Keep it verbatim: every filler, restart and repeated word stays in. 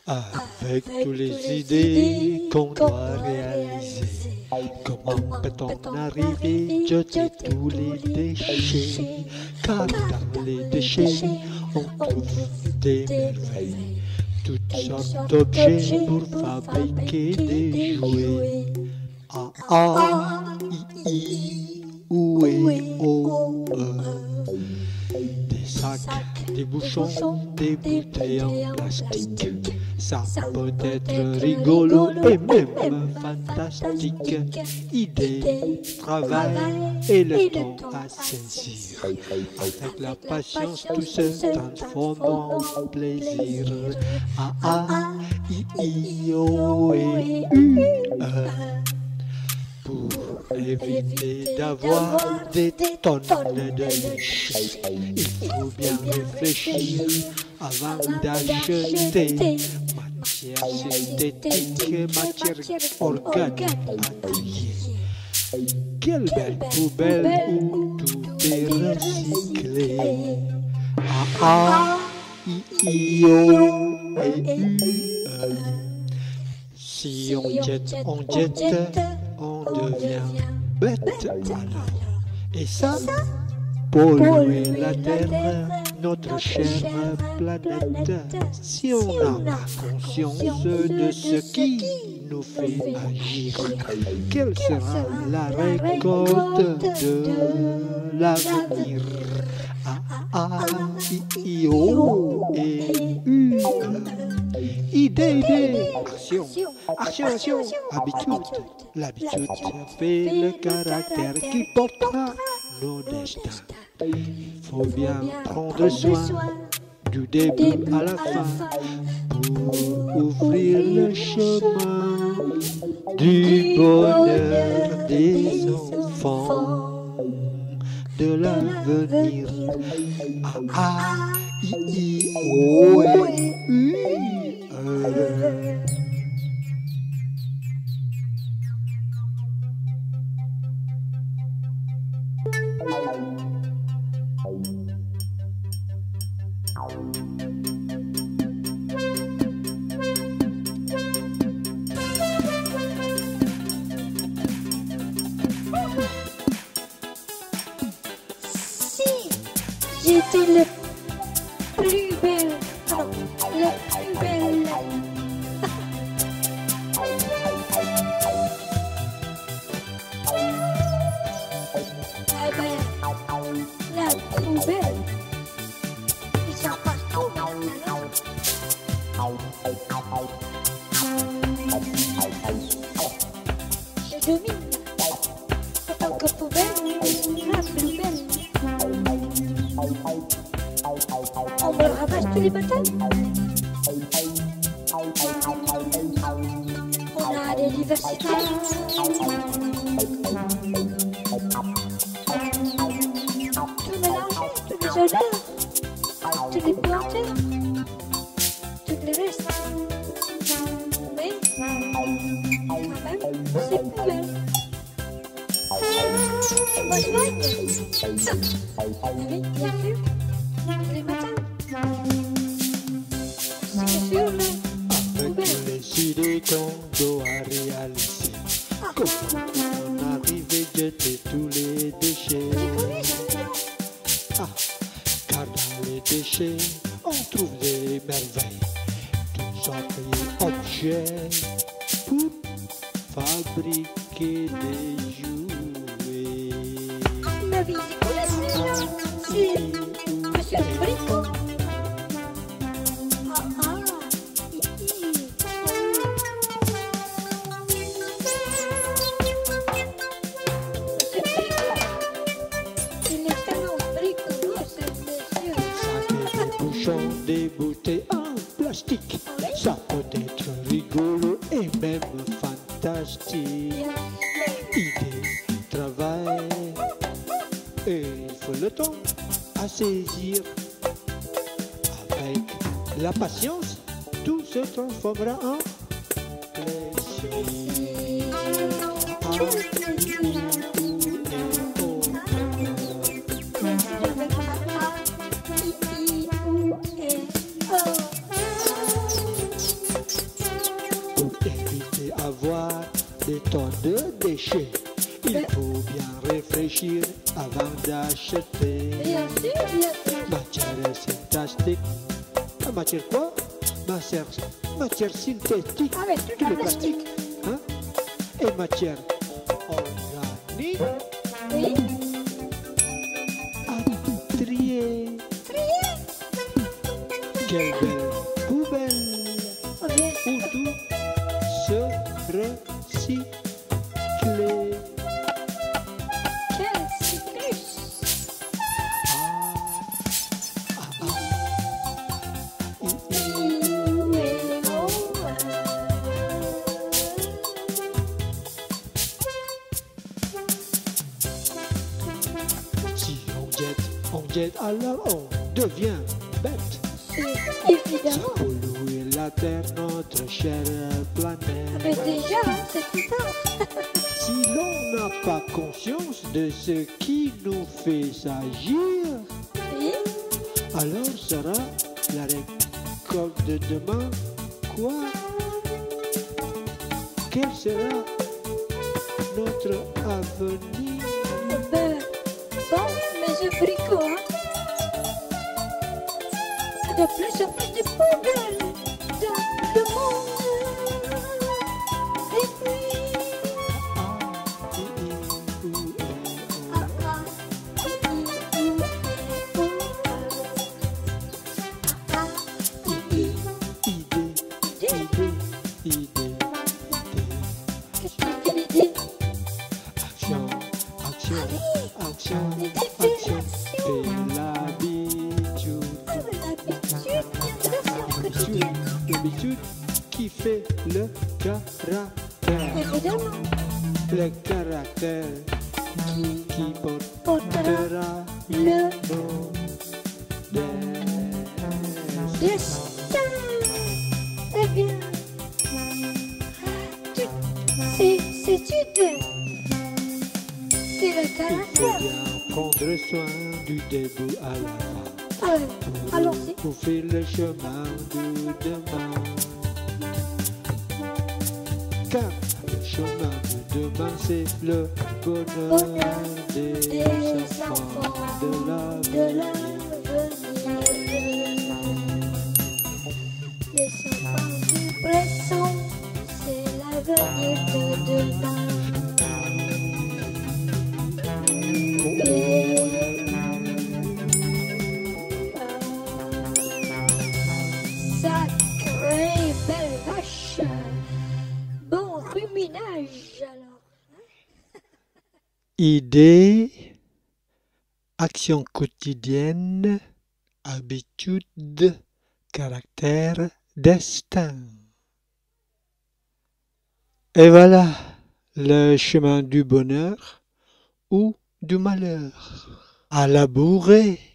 Avec toutes les idées qu'on doit réaliser, comment peut-on arriver, jeter tous les déchets? Car dans les déchets, on trouve des merveilles, toutes sortes d'objets pour fabriquer des jouets. A, A, I, I, O, E, O, E. Des sacs, des bouchons, des bouteilles en plastique. Ça peut être rigolo et même fantastique. Idée, travail et le temps à saisir. Avec la patience, tout se transforme en plaisir. A, A, I, I, O, E, U, E. Pour éviter d'avoir des tonnes de déchets, il faut bien réfléchir avant d'acheter matière synthétique, matière organique à trier. Quelle belle poubelle où tout est recyclé. A, A, I, I, O, et U, E. Si on jette, on jette, on devient bête alors. Et ça, polluer la terre, notre chère planète. Si on n'a pas conscience de ce qui nous fait agir, quelle sera la récolte de l'avenir? A, A, I, I, O, et U, E. Idée, idée, action, action, action, habitude. L'habitude fait le caractère qui portera nos destins. Il faut bien prendre soin du début à la fin pour ouvrir le chemin du bonheur des enfants de l'avenir. A, A, I, I, O, E, U, E. J'étais le plus belle, non, la plus belle. Ah ben, la plus belle, ils sont partout maintenant. Je domine, en tant que poubelle, la plus belle. On me ramasse tous les matins. On a des diversités. Tout mélangé, tous les odeurs, tous les planteurs, tous les restes. Mais, quand même, c'est plus belle. Moi, je vois. Oui, bien sûr. Tous les matins. C'est sûr, là. Avec tous les idées qu'on doit réaliser, comment on arrive à jeter tous les déchets? Ah, car dans les déchets, on trouve des merveilles, toutes sortes d'objets pour fabriquer des jouets. Ma vie, c'est Monsieur le Bricot. Ah ah, il est tellement bricolo, ce monsieur. Sacs et des bouchons, des bouteilles en plastique. Ça peut être rigolo et même fantastique. Idée, travail, et il faut le temps à saisir. Avec la patience, tout se transformera en plaisir. Ah, avoir des tonnes de déchets. Il faut bien réfléchir avant d'acheter. Bien sûr, bien sûr. Matière synthèque. La matière quoi? Matière, matière synthétique. Ah, mais tout Tout en le plastique. plastique. Hein? Et matière organique Oui. à trier. Trier. Quelle belle poubelle Oh, bien où sûr. tout se recycle. Quel cyclus. Ah, ah, ah. I, i. Où est l'eau? Si on jette, on jette, alors on devient bête. C'est Ça évidemment. pollue la terre, notre chère planète. Mais déjà, hein, c'est plus tard. Si l'on n'a pas conscience de ce qui nous fait agir, Oui. alors sera la récolte de demain quoi? Quel sera notre avenir? Ben, bon, mes abricots, hein. De plus en plus de poubelles dans le monde. Et puis, Ah, i, i, ou, eh, oh. ah, ah, i, i, ou, eh, ou, ah, ah, i, i, Idée, idée. idée, idée, idée. Qu'est-ce que tu veux dire? Action, action, Allez, action, des action. défilations. Et l'habitude, Ah, l'habitude viendra quotidienne. l'habitude qui fait le caractère. Évidemment, Le caractère qui qui portera portera le nos destins. destin. Eh bien, tu- c'est c'est étude. C'est le Il faut caractère. bien prendre soin du début à la fin. Allez, allons-y. Pour faire le chemin de demain. Car le chemin de demain, c'est le bonheur Bonheur des, des enfants enfants de de l'avenir. l'avenir. Les enfants du présent, c'est l'avenir de demain. Et- Sacrée belle vache. Bon ruminage alors. Idée, action quotidienne, habitude, caractère, destin. Et voilà le chemin du bonheur ou du malheur. À labourer.